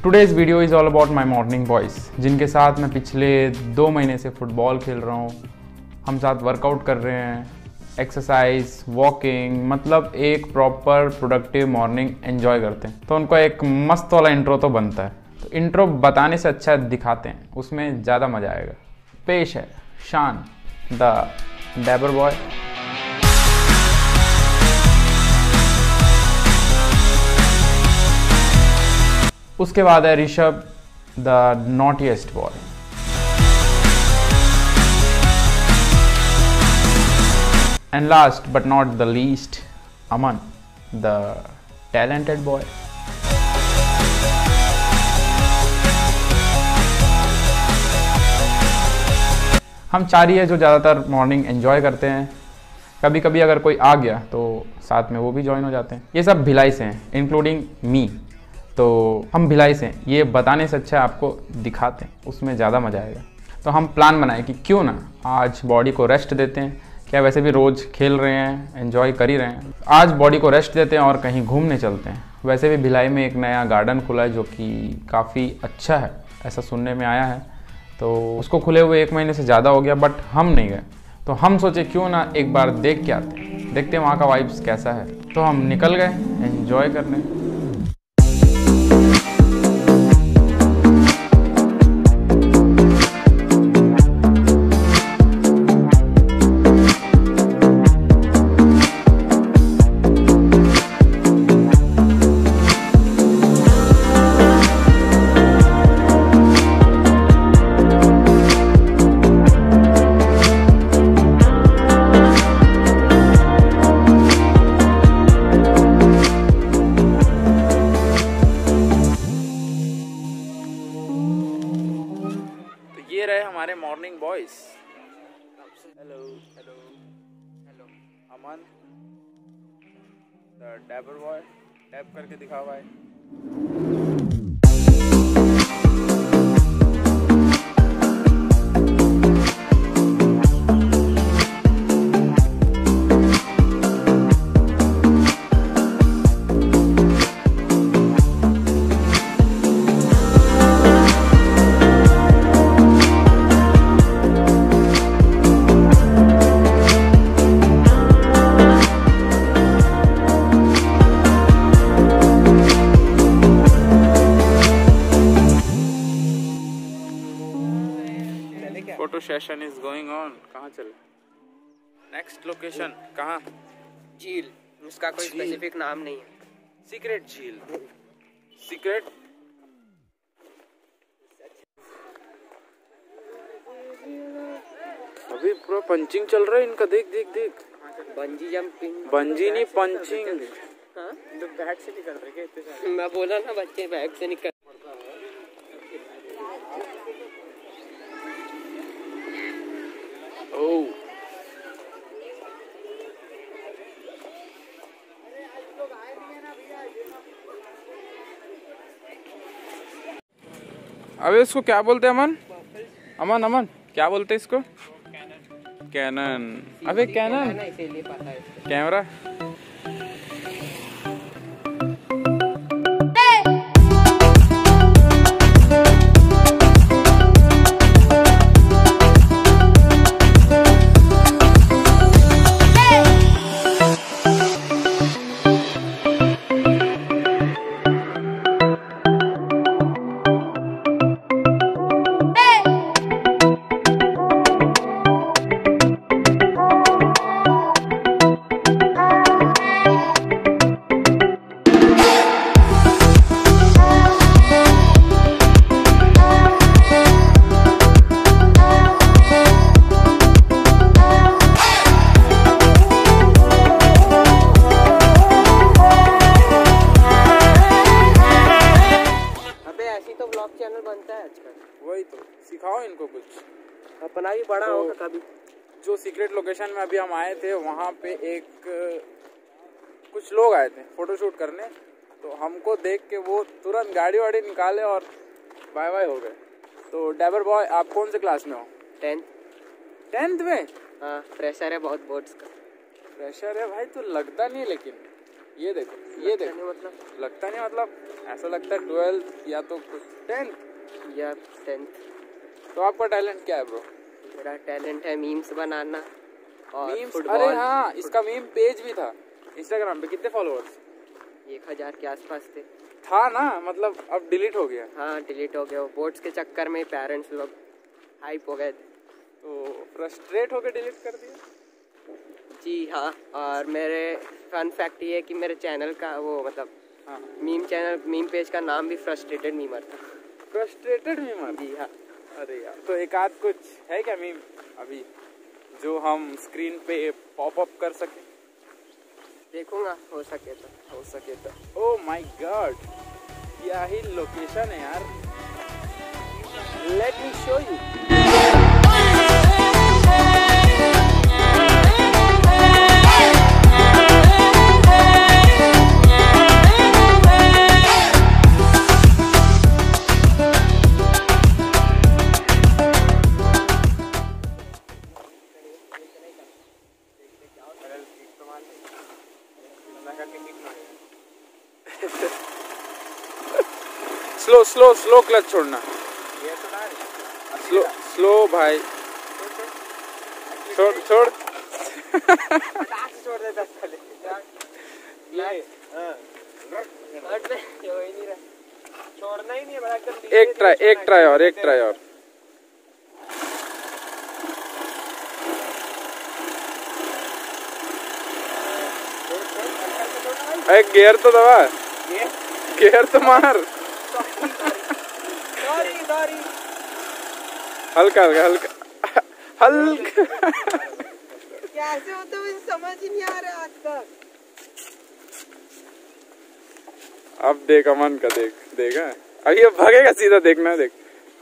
Today's video is all about my morning boys, जिनके साथ मैं पिछले 2 महीने से फुटबॉल खेल रहा हूँ। हम साथ वर्कआउट कर रहे हैं, एक्सरसाइज, वॉकिंग, मतलब एक प्रॉपर प्रोडक्टिव मॉर्निंग एंजॉय करते हैं। तो उनको एक मस्त वाला इंट्रो तो बनता है, तो इंट्रो बताने से अच्छा दिखाते हैं, उसमें ज़्यादा मज़ा आएगा। पेश है शान द डैबर बॉय। उसके बाद है Rishabh the naughtiest boy. And last but not the least, Aman the talented boy. हम चार ही है जो ज़्यादातर मॉर्निंग एंजॉय करते हैं। कभी कभी अगर कोई आ गया तो साथ में वो भी ज्वाइन हो जाते हैं। ये सब भिलाई से हैं, इंक्लूडिंग मी। तो हम भिलाई से हैं, ये बताने से अच्छा आपको दिखाते हैं, उसमें ज़्यादा मज़ा आएगा। तो हम प्लान बनाए कि क्यों ना आज बॉडी को रेस्ट देते हैं। क्या वैसे भी रोज़ खेल रहे हैं, एंजॉय कर ही रहे हैं, आज बॉडी को रेस्ट देते हैं और कहीं घूमने चलते हैं। वैसे भी भिलाई में एक नया गार्डन खुला है जो कि काफ़ी अच्छा है, ऐसा सुनने में आया है। तो उसको खुले हुए 1 महीने से ज़्यादा हो गया, बट हम नहीं गए। तो हम सोचे क्यों ना एक बार देख के आते हैं, देखते हैं वहाँ का वाइब्स कैसा है। तो हम निकल गए एंजॉय करने। ये रहे हमारे morning boys. Hello hello hello, Aman the dapper boy. Tap करके दिखाओ भाई। Photo session is going on. कहाँ चले? नेक्स्ट लोकेशन कहाँ? झील, उसका कोई स्पेसिफिक नाम नहीं है। सीक्रेट झील, सीक्रेट। अभी पूरा पंचिंग चल रहा है इनका, देख देख देख। बंजी जंपिंग, बंजी नहीं पंचिंग। हाँ तो बैग से निकल रहे क्या इतने सारे? मैं बोला ना बच्चे बैग से निकल। ओह अबे इसको क्या बोलते हैं अमन? अमन अमन क्या बोलते हैं इसको? कैनन। अबे कैनन इसीलिए पता है कैमरा। चैनल बनता है आजकल। वही तो सिखाओ इनको कुछ, अपना भी बड़ा होगा कभी। जो सीक्रेट लोकेशन में अभी हम आए थे, वहाँ पे कुछ लोग आए थे फोटोशूट करने। तो हमको देख के वो तुरंत गाड़ी वाड़ी निकाले और बाय बाय हो गए। तो डैबर बॉय, आप कौन से क्लास में हो? 10th में? हाँ, प्रेशर है बहुत बोर्ड्स का। प्रेशर है भाई, तो लगता नहीं, लेकिन ये देखो ये देखो, मतलब लगता नहीं, मतलब ऐसा लगता है 12th या तो कुछ 10th या 10th। तो आपका टैलेंट क्या है ब्रो? मेरा टैलेंट है मीम्स बनाना और मीम्स। फुटबॉल। अरे हाँ, इसका मीम पेज भी था इंस्टाग्राम पे। कितने फॉलोअर्स? 1000 के आसपास थे। था ना, मतलब अब डिलीट हो गया। हाँ डिलीट हो गया, वो बोर्ड्स के चक्कर में पेरेंट्स लोग हाइप हो गए थे तो फ्रस्ट्रेट होकर डिलीट कर दिया। जी हाँ। और मेरे फन फैक्ट ये है कि मेरे चैनल का वो मतलब हाँ, मीम पेज का नाम भी फ्रस्ट्रेटेड मीमर था। Frustrated memer? जी हाँ। अरे यार, तो एक आध कुछ है क्या मीम अभी जो हम स्क्रीन पे पॉप अप कर सके? देखूंगा, हो सके तो। ओह माय गॉड, क्या ही लोकेशन है यार। Let me show you. Slow slow slow clutch छोड़ना। स्लो स्लो भाई, छोड़ छोड़। छोड़ देता छोड़ना ही नहीं है। एक ट्राई और। अरे गियर तो दबा, गियर तो मार। सॉरी हल्का कैसे हो तो मुझे समझ ही नहीं आ रहा आज तक। अब देख अमन का, देखा अभी अब भागेगा सीधा, देखना देख।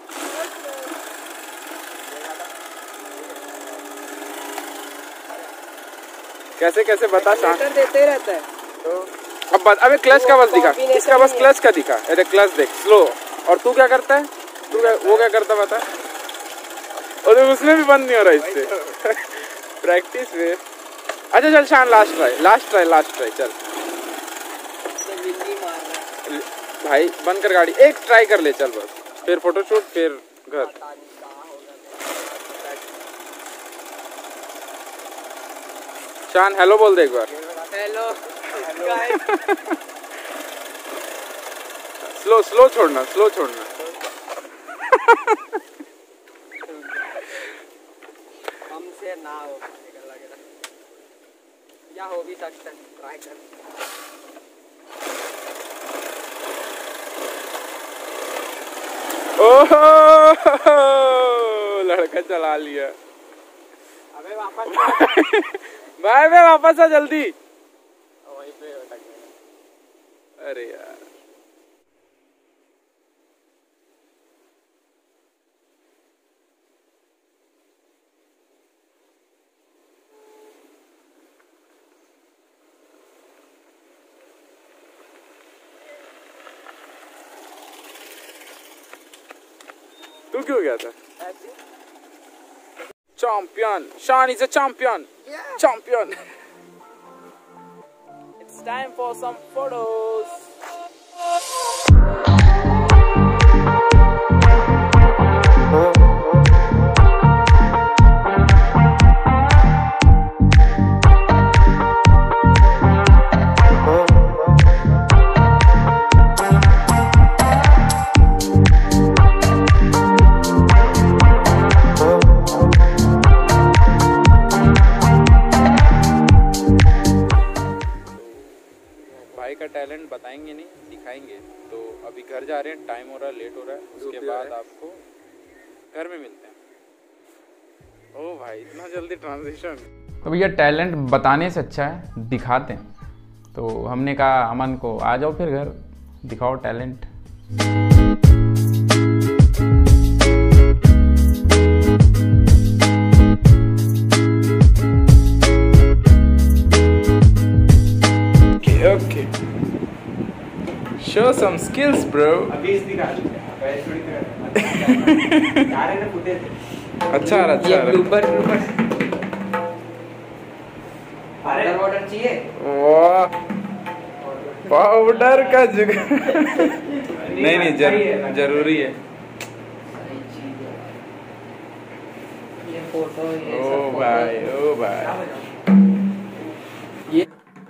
कैसे बता शांत देते रहता है तो। अब बस, अबे क्लच का बस दिखा, इसका बस क्लच का दिखा। अरे क्लच देख स्लो। और तू क्या करता है? वो क्या करता बता? और उसमें भी बंद नहीं हो रहा इससे। प्रैक्टिस में। अच्छा चल शान, लास्ट ट्राई चल भाई। बंद कर गाड़ी, एक ट्राई कर ले चल बस, फिर फोटोशूट, फिर घर। शान हेलो बोल दे एक बार। हेलो। स्लो छोड़ना। हमसे ना हो या हो भी सकता है, ट्राई कर। ओह लड़का चला लिया। अबे वापस भाई वापस आ जल्दी। वहीं पे अटक गया। अरे यार, तू क्यों गया था? Champion. Sean is a champion. Yeah. Champion. It's time for some photos. भाई का टैलेंट बताएंगे नहीं, दिखाएंगे। तो अभी घर जा रहे हैं, टाइम हो रहा है, लेट हो रहा है। उसके बाद आपको घर में मिलते हैं। ओ भाई इतना जल्दी ट्रांजिशन। तो भैया टैलेंट बताने से अच्छा है दिखाते हैं। तो हमने कहा अमन को आ जाओ फिर घर, दिखाओ talent. Okay. Show some skills, bro. अभी इस दिखा अच्छा ब्लूपर वाटर चाहिए। वाह पाउडर का जुगाड़ नहीं जरूरी है। ये फोटो ये ओ भाई ओ भाई ये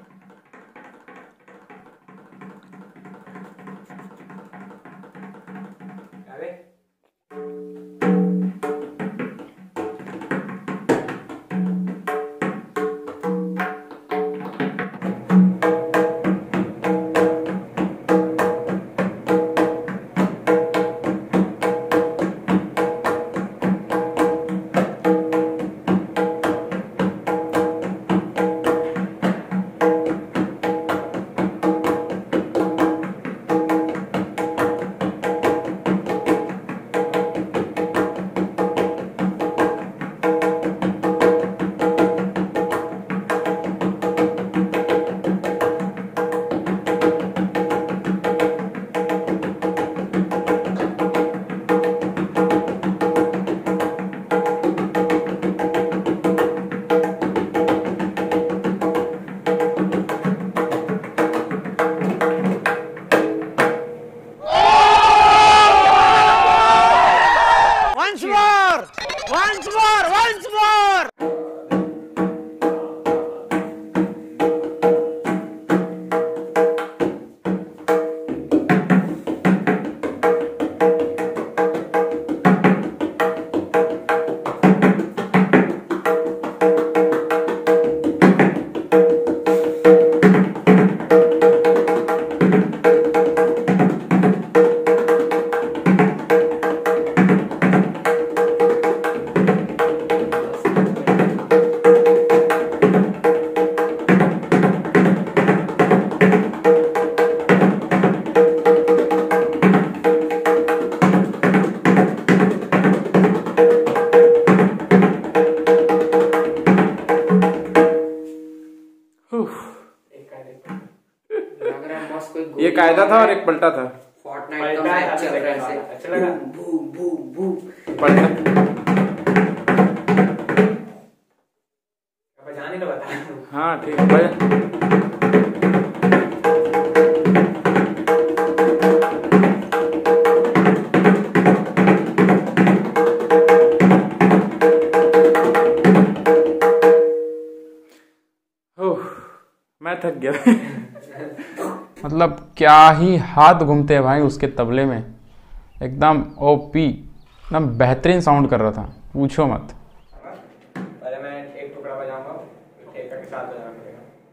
once more. ये कायदा था और एक पलटा था। फोर्टनाइट का मैच चल रहा है, अच्छा लगा। बूम बूम बूम पलटा बजाने का बता। हाँ ठीक है। मैं थक गया। मतलब क्या ही हाथ घूमते हैं भाई उसके तबले में, एकदम ओपी, एकदम बेहतरीन साउंड कर रहा था, पूछो मत। पहले मैं एक टुकड़ा बजाऊंगा, ठेका के साथ बजाना पड़ेगा।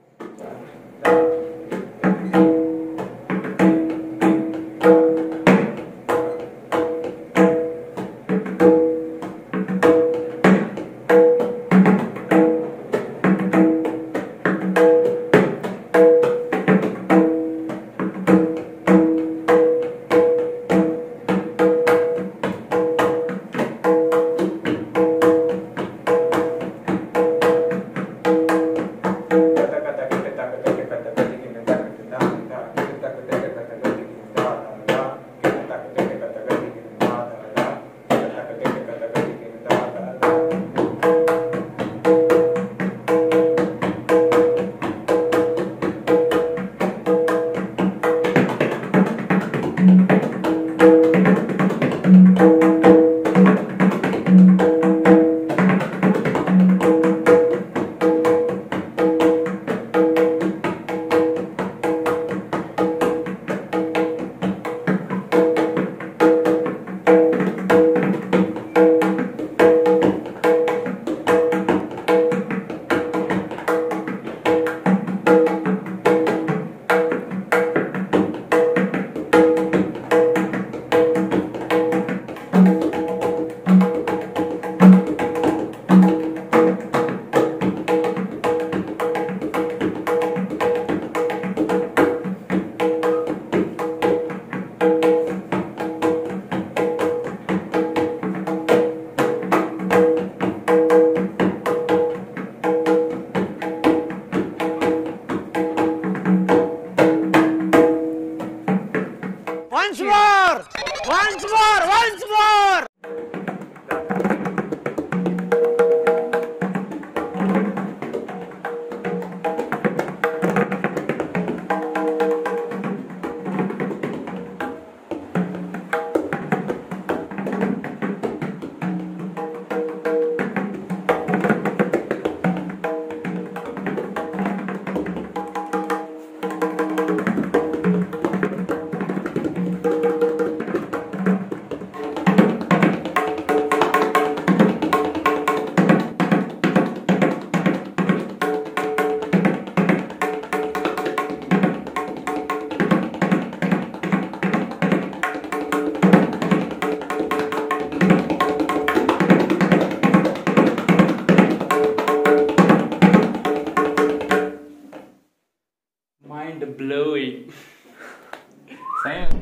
Once more!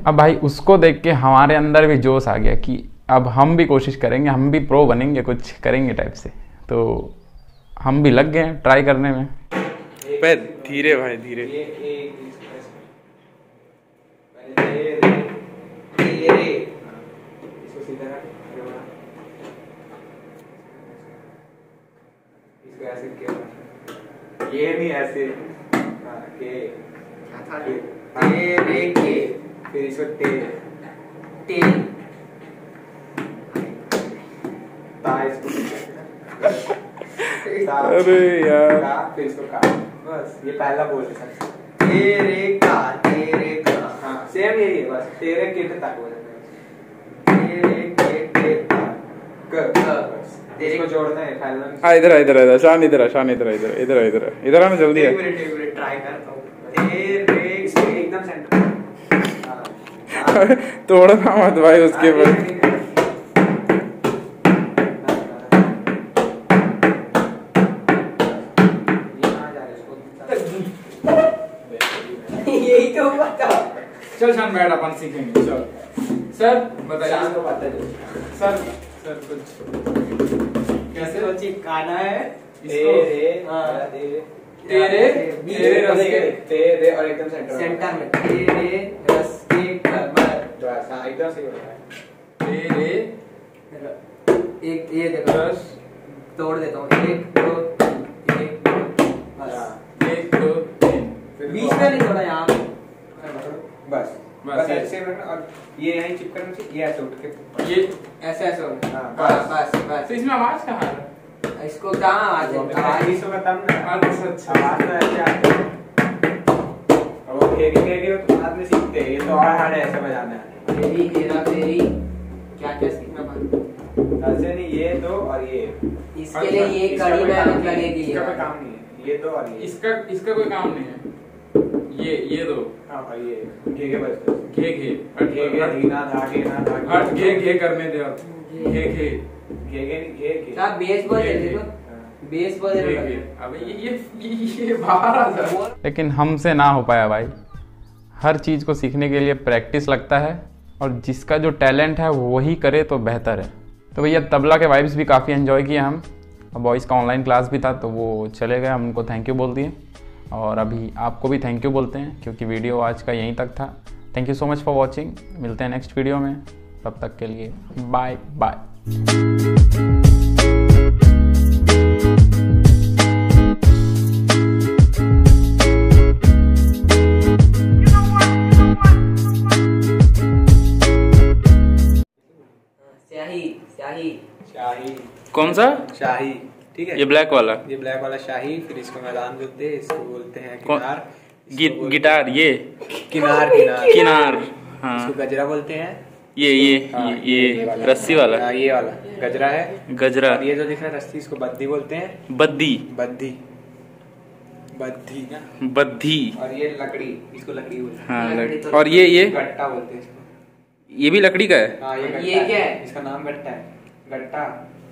अब भाई उसको देख के हमारे अंदर भी जोश आ गया कि अब हम भी कोशिश करेंगे, हम भी प्रो बनेंगे, कुछ करेंगे टाइप से। तो हम भी लग गए हैं ट्राई करने में। धीरे भाई धीरे। ये नहीं ऐसे के फिर इसको टे अरे यार फिर इसको का, बस ये पहला बोल है सबसे। तेरे का हाँ सेम यही है, बस तेरे के तक बोल तेरे के तक बस इसको जोड़ना है पहला। हाँ इधर शान इधर आना जल्दी है। एक मिनट ट्राई करता हूँ। तेरे इसको एकदम सेंटर तोड़ना मत भाई उसके बाद। यही तो बता। चल शान बैठ, अपन सीखेंगे। चल सर बताइए। सर कुछ कैसे वो चिपकाना है तेरे और एकदम सेंटर में तेरे रस के कमर। एकदम सही हो रहा है। तेरे एक ये देखो रस तोड़ देता हूँ। 1 2 3 बस 1 2 3 बीच में नहीं तोड़ा यहाँ पे। बस ऐसे रखना और ये यहीं चिपकना चाहिए। ये ऐसे उठ के ये ऐसे ऐसे होना। हाँ, बस तो इसमें आवाज कहाँ है? इसको कहाँ आवाज है? आवाज इसको खत्म ना। अच्छा आवाज तो ऐसे आती है। और वो खेली तो बाद में सीखते हैं। ये तो और हार्ड है ऐसे बजाना है। तेरी हेरा फेरी क्या क्या सीखना पड़ता है? ऐसे नहीं, ये दो और ये। इसके लिए ये कड़ी मेहनत लगेगी। इसका कोई काम नहीं है। ये दो और ये। इसका कोई काम नहीं है। ये दो हाँ और ये घे बजते घे धीना धागे ना धागे हट घे करने दे अब। घे क्या बेस बजे देखो बेस बजे अबे ये बाहर आ जा। लेकिन हमसे ना हो पाया भाई। हर चीज़ को सीखने के लिए प्रैक्टिस लगता है, और जिसका जो टैलेंट है वही करे तो बेहतर है। तो भैया तबला के वाइब्स भी काफ़ी एंजॉय किए हम। बॉयज़ का ऑनलाइन क्लास भी था तो वो चले गए, हम उनको थैंक यू बोल दिए। और अभी आपको भी थैंक यू बोलते हैं क्योंकि वीडियो आज का यहीं तक था। Thank you so much for watching. मिलते हैं नेक्स्ट वीडियो में, तब तक के लिए बाय बाय। शाही कौन सा? शाही ठीक है। ये ब्लैक वाला? ये ब्लैक वाला शाही। फिर इसको मैदान बोलते हैं। इसको बोलते हैं कौन? किनार। गिटार ये किनार। हाँ इसको गजरा बोलते हैं। ये रस्सी वाला। ये वाला गजरा है। गजरा। और ये जो दिख रहा है रस्सी, इसको बद्दी बोलते हैं। बद्दी ना। बद्धी। और ये लकड़ी, इसको लकड़ी बोलते हैं। हाँ लकड़ी तो और ये गट्टा बोलते हैं इसको। ये भी लकड़ी का है? हाँ ये गट्टा ये क्या है? इसका नाम गट्टा है। गट्टा।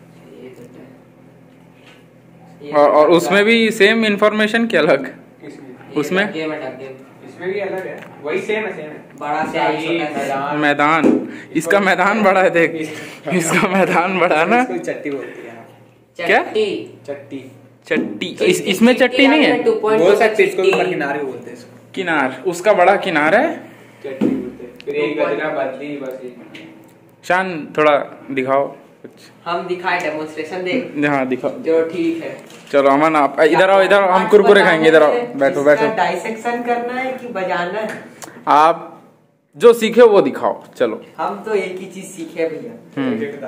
और उसमें भी सेम इंफॉर्मेशन क्या अलग? उसमें इसमें भी अलग है। वही सेम है बड़ा से मैदान। इसका मैदान बड़ा है, देख इसका मैदान बड़ा ना। चट्टी बोलती है। क्या? चट्टी। इसमें चट्टी नहीं है? बोल सकते इसको भी, किनारे बोलते हैं इसको। किनार। उसका बड़ा किनार है। चट्टी बोलते हैं। फिर एक गजरा बदली बस। शान थोड़ा दिखाओ कुछ। हम दिखाए डेमोन्स्ट्रेशन दे। हाँ दिखाओ जो ठीक है। चलो अमन आप इधर आओ, इधर हम कुरकुरे खाएंगे। इधर आओ, बैठो बैठो। डाइसेक्शन करना है कि बजाना है? आप जो सीखे वो दिखाओ। चलो हम तो एक ही चीज सीखे भैया।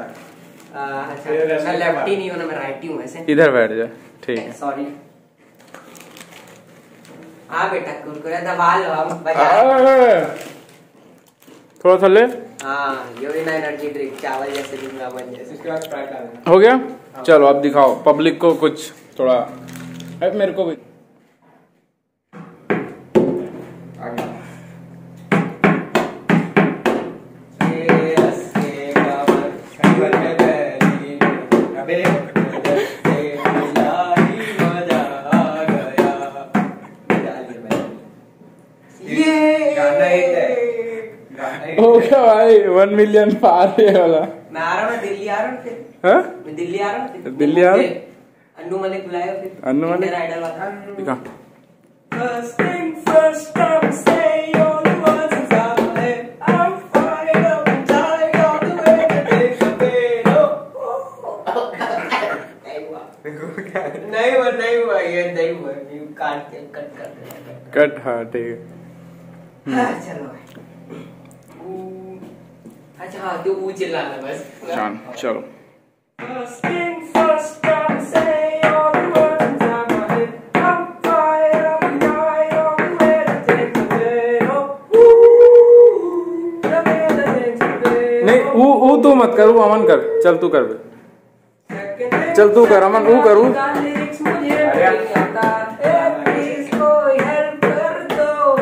मैं लेफ्टी नहीं हूँ ना, मैं राइटी हूँ ऐसे। इधर बैठ जा। ठीक है सॉरी। हाँ बेटा कुरकुरे दबा लो, हम बजा। थोड़ा सा ले। हाँ यूरिन एनर्जी ड्रिंक चावल जैसे दूंगा मन जैसे। इसके बाद स्प्राइट डाल देना। हो गया? चलो अब दिखाओ पब्लिक को कुछ थोड़ा। मेरे को भी भाई 1 मिलियन पार है वाला। मैं आ रहा हूँ, दिल्ली आ रहा हूँ फिर। हाँ? मैं दिल्ली आ रहा हूँ। दिल्ली आ रहा? अन्नू मलिक बुलाया फिर। अन्नू मलिक? इंडियन आइडल वाला। दिखा। First thing first, time say all the words inside my head. I'm fired up and tired of the way that they compare. नहीं हुआ ये नहीं हुआ। You काट के कट कर दे। कट, हाँ ठीक है। हाँ चलो। अच्छा हाँ तो वो चिल्लाना बस। चलो। First thing first, time say all the words inside my head. I'm fired up and tired of the way that they compare. The way that they compare. नहीं वो तू मत कर, वो अमन कर। चल तू कर। चल तू कर अमन, वो करूँ। प्लीज कोई हेल्प कर दो,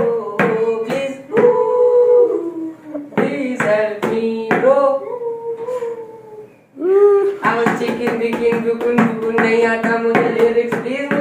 please help me bro. Chicken बिकिन बुकुन बुकुन नहीं आता मुझे लिरिक्स, प्लीज